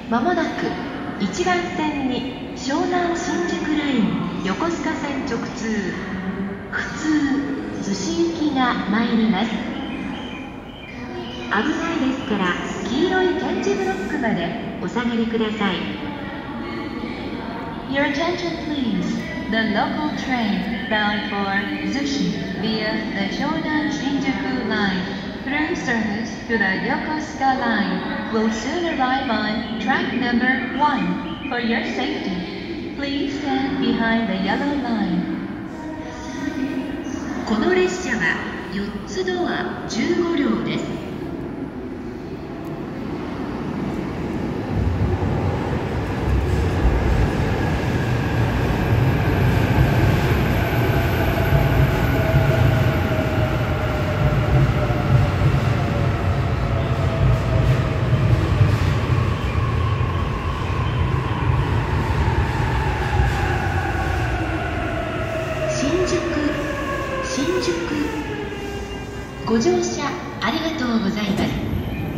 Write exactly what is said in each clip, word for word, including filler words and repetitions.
まもなくいちばん線に湘南新宿ライン横須賀線直通普通逗子行きが参ります。危ないですから黄色い点字ブロックまでお下がりください。 Your attention please. The local train bound for Zushi via the Shonan Shinjuku line through service to the Yokosuka line will soon arrive on track number one. For your safety, please stand behind the yellow line. この列車はよっつドアじゅうごりょうです。ご乗車ありがとうございます。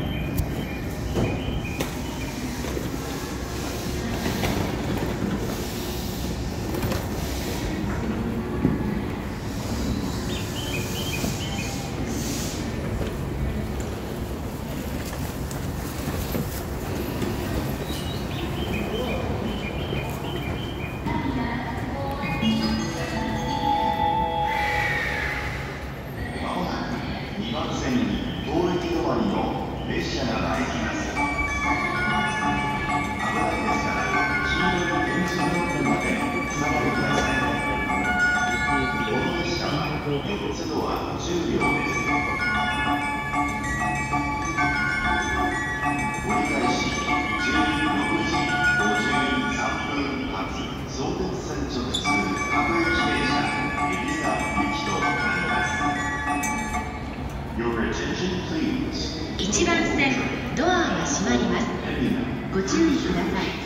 いちばん線ドアが閉まります。ご注意ください。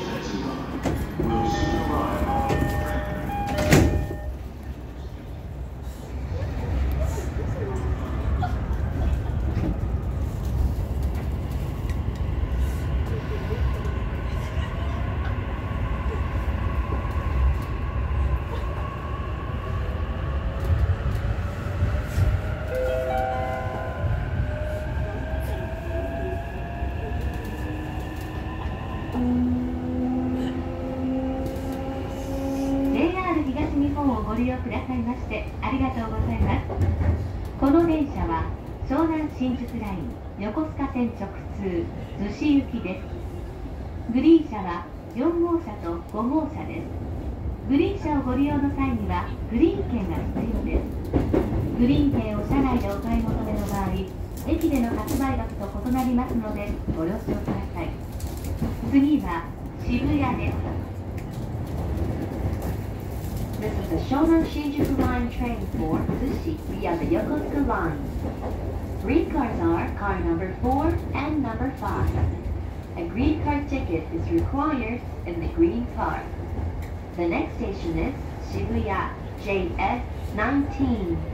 ご利用くださいましてありがとうございます。この電車は湘南新宿ライン横須賀線直通逗子行きです。グリーン車はよんごうしゃとごごうしゃです。グリーン車をご利用の際にはグリーン券が必要です。グリーン券を車内でお買い求めの場合、駅での発売額と異なりますのでご了承ください。次は渋谷です。This is the Shonan Shinjuku Line train for Zushi via the Yokosuka line. Green cars are car number four and number five. A green car ticket is required in the green car. The next station is Shibuya J F nineteen.